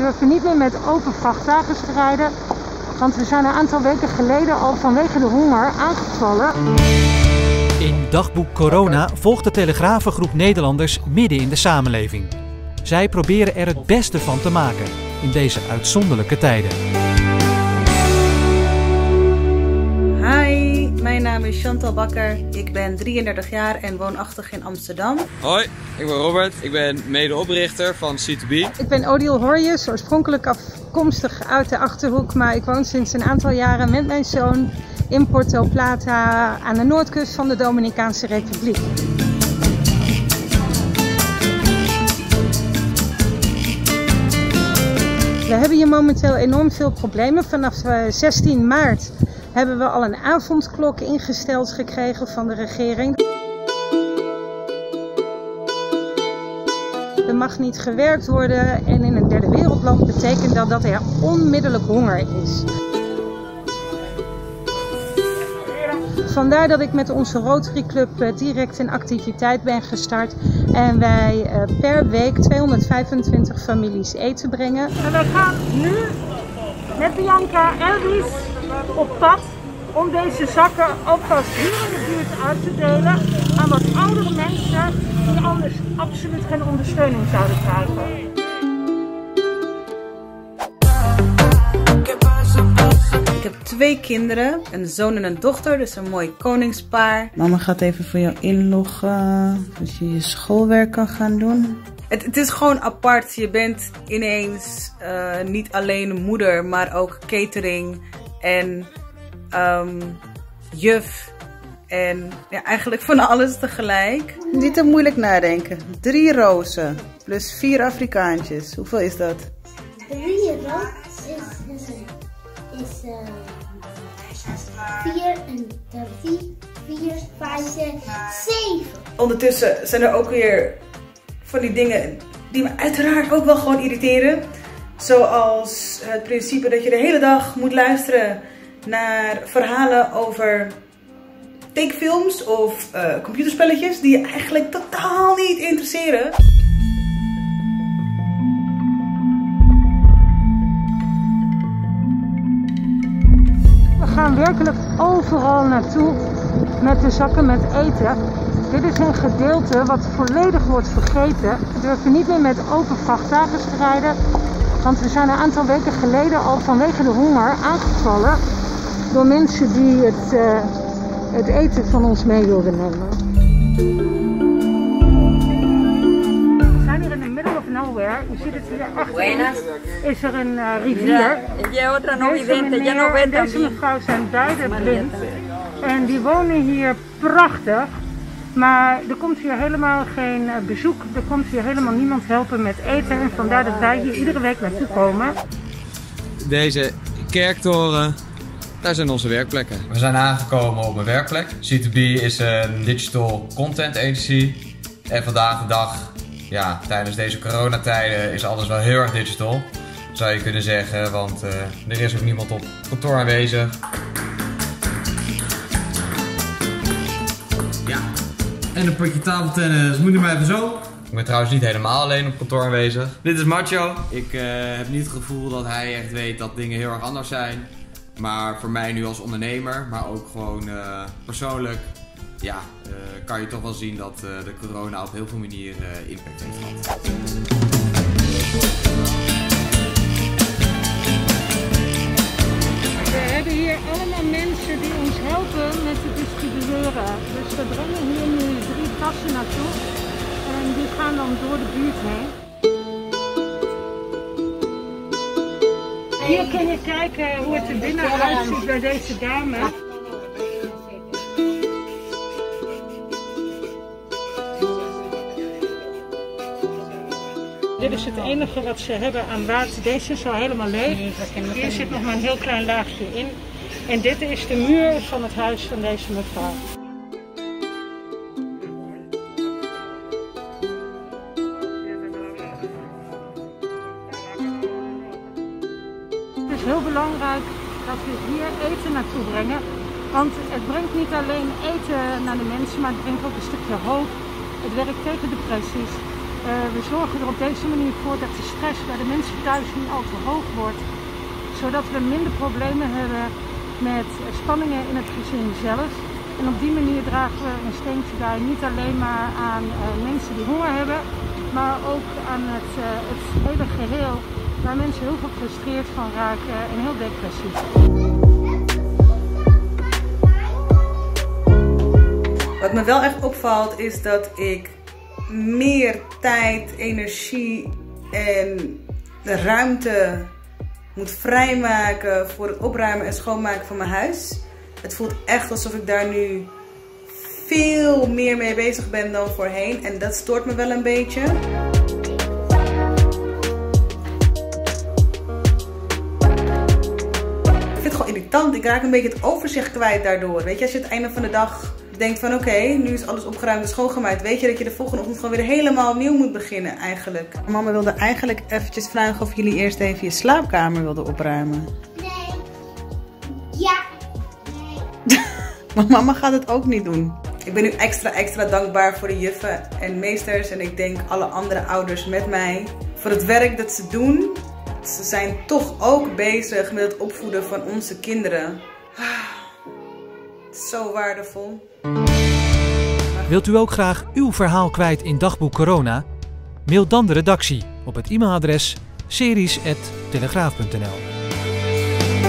durven niet meer met open vrachtwagens te rijden, want we zijn een aantal weken geleden al vanwege de honger aangevallen. In Dagboek Corona volgt de Telegrafengroep Nederlanders midden in de samenleving. Zij proberen er het beste van te maken in deze uitzonderlijke tijden. Hi, mijn naam is Chantal Bakker. Ik ben 33 jaar en woonachtig in Amsterdam. Hoi, ik ben Robert. Ik ben medeoprichter van C2B. Ik ben Odile Horjes, oorspronkelijk afkomstig uit de Achterhoek, maar ik woon sinds een aantal jaren met mijn zoon in Porto Plata aan de noordkust van de Dominicaanse Republiek. We hebben hier momenteel enorm veel problemen. Vanaf 16 maart hebben we al een avondklok ingesteld gekregen van de regering. Er mag niet gewerkt worden en in een derde wereldland betekent dat dat er onmiddellijk honger is. Vandaar dat ik met onze Rotary Club direct in activiteit ben gestart en wij per week 225 families eten brengen. En wij gaan nu met Bianca en Ries op pad om deze zakken alvast hier in de buurt uit te delen aan wat oudere mensen die anders absoluut geen ondersteuning zouden krijgen. Ik heb 2 kinderen, een zoon en een dochter, dus een mooi koningspaar. Mama gaat even voor jou inloggen, zodat je je schoolwerk kan gaan doen. Het is gewoon apart. Je bent ineens niet alleen moeder, maar ook catering en juf. En ja, eigenlijk van alles tegelijk. Niet te moeilijk nadenken. 3 rozen plus 4 Afrikaantjes. Hoeveel is dat? 3 rozen is 4 en 3, 4, 5, 6, 7. Ondertussen zijn er ook weer van die dingen die me uiteraard ook wel gewoon irriteren. Zoals het principe dat je de hele dag moet luisteren naar verhalen over tekenfilms of computerspelletjes die je eigenlijk totaal niet interesseren. We gaan werkelijk overal naartoe met de zakken met eten. Dit is een gedeelte wat volledig wordt vergeten. We durven niet meer met open vrachtwagens te rijden, want we zijn een aantal weken geleden al vanwege de honger aangevallen door mensen die het eten van ons mee wilden nemen. We zijn hier in the middle of nowhere. U ziet het hier achter. Is er een rivier. Deze mevrouw zijn beide blind en die wonen hier prachtig. Maar er komt hier helemaal geen bezoek, er komt hier helemaal niemand helpen met eten en vandaar dat wij hier iedere week naartoe komen. Deze kerktoren, daar zijn onze werkplekken. We zijn aangekomen op een werkplek. C2B is een digital content agency. En vandaag de dag, ja, tijdens deze coronatijden is alles wel heel erg digital. Zou je kunnen zeggen, want er is ook niemand op kantoor aanwezig. Ja. En een potje tafeltennis, moet u maar even zo. Ik ben trouwens niet helemaal alleen op kantoor aanwezig. Dit is Macho. Ik heb niet het gevoel dat hij echt weet dat dingen heel erg anders zijn. Maar voor mij nu als ondernemer, maar ook gewoon persoonlijk, ja, kan je toch wel zien dat de corona op heel veel manieren impact heeft gehad. We hebben hier allemaal mensen die ons helpen met het distribueren. Dus we brengen hier nu 3 tassen naartoe en die gaan dan door de buurt heen. Hier kun je kijken hoe het er binnen uitziet bij deze dame. Dit is het enige wat ze hebben aan water. Deze is al helemaal leeg. Hier zit nog maar een heel klein laagje in. En dit is de muur van het huis van deze mevrouw. Het is heel belangrijk dat we hier eten naartoe brengen. Want het brengt niet alleen eten naar de mensen, maar het brengt ook een stukje hoop. Het werkt tegen depressies. We zorgen er op deze manier voor dat de stress bij de mensen thuis niet al te hoog wordt. Zodat we minder problemen hebben met spanningen in het gezin zelf. En op die manier dragen we een steentje bij, niet alleen maar aan mensen die honger hebben, maar ook aan het hele geheel, waar mensen heel gefrustreerd van raken en heel depressief. Wat me wel echt opvalt is dat ik meer tijd, energie en de ruimte moet vrijmaken voor het opruimen en schoonmaken van mijn huis. Het voelt echt alsof ik daar nu veel meer mee bezig ben dan voorheen en dat stoort me wel een beetje. Ik vind het gewoon irritant. Ik raak een beetje het overzicht kwijt daardoor. Weet je, als je het einde van de dag denkt van oké, nu is alles opgeruimd en schoongemaakt, weet je dat je de volgende ochtend gewoon weer helemaal opnieuw moet beginnen eigenlijk. Mama wilde eigenlijk eventjes vragen of jullie eerst even je slaapkamer wilden opruimen. Nee. Ja. Nee. Maar mama gaat het ook niet doen. Ik ben nu extra dankbaar voor de juffen en meesters en ik denk alle andere ouders met mij voor het werk dat ze doen. Ze zijn toch ook bezig met het opvoeden van onze kinderen. Zo waardevol. Wilt u ook graag uw verhaal kwijt in Dagboek Corona? Mail dan de redactie op het e-mailadres series@telegraaf.nl.